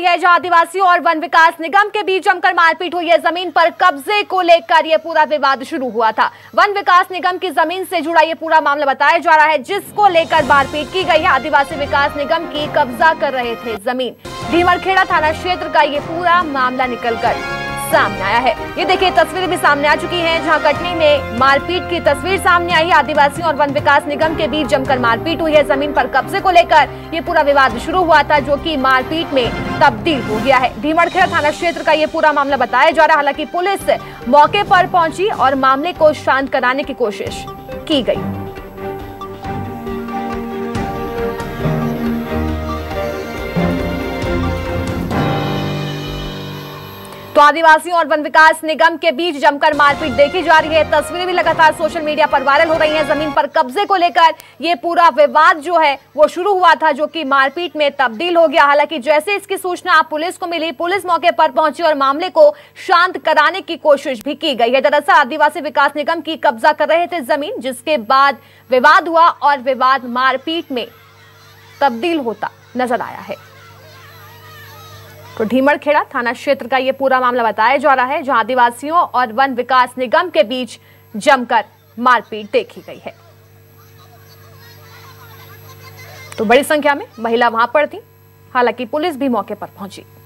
है, जहां आदिवासियों और वन विकास निगम के बीच जमकर मारपीट हुई है। जमीन पर कब्जे को लेकर यह पूरा विवाद शुरू हुआ था। वन विकास निगम की जमीन से जुड़ा यह पूरा मामला बताया जा रहा है, जिसको लेकर मारपीट की गई है। आदिवासी विकास निगम की कब्जा कर रहे थे जमीन। भीमरखेड़ा थाना क्षेत्र का यह पूरा मामला निकलकर सामने आया है। ये देखिए, तस्वीरें भी सामने आ चुकी हैं, जहां कटनी में मारपीट की तस्वीर सामने आई है। आदिवासियों और वन विकास निगम के बीच जमकर मारपीट हुई है। जमीन पर कब्जे को लेकर ये पूरा विवाद शुरू हुआ था, जो कि मारपीट में तब्दील हो गया है। भीमरखेड़ा थाना क्षेत्र का ये पूरा मामला बताया जा रहा है। हालांकि पुलिस मौके पर पहुंची और मामले को शांत कराने की कोशिश की गई। तो आदिवासियों और वन विकास निगम के बीच जमकर मारपीट देखी जा रही है। तस्वीरें भी लगातार सोशल मीडिया पर वायरल हो रही हैं। जमीन पर कब्जे को लेकर ये पूरा विवाद जो है वो शुरू हुआ था, जो कि मारपीट में तब्दील हो गया। हालांकि जैसे इसकी सूचना पुलिस को मिली, पुलिस मौके पर पहुंची और मामले को शांत कराने की कोशिश भी की गई है। दरअसल आदिवासी विकास निगम की कब्जा कर रहे थे जमीन, जिसके बाद विवाद हुआ और विवाद मारपीट में तब्दील होता नजर आया है। तो भीमरखेड़ा थाना क्षेत्र का यह पूरा मामला बताया जा रहा है, जहां आदिवासियों और वन विकास निगम के बीच जमकर मारपीट देखी गई है। तो बड़ी संख्या में महिला वहां पर थी। हालांकि पुलिस भी मौके पर पहुंची।